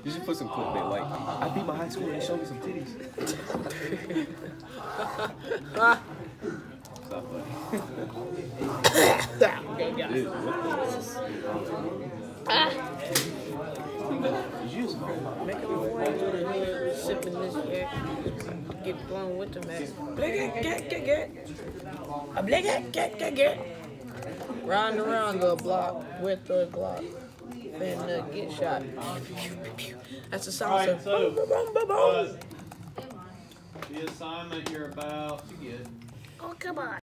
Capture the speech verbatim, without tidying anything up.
You should put some clickbait like, I beat my high school and they showed me some titties. Stop Making my way to the hood, sipping this shit, get blown with the man. Blick get, get, get. A blick get, get, get, get. Round around the block with the Glock. Finna get shot. That's the sound of boom, boom, boom, boom, boom. The assignment you're about to get. Oh, come on.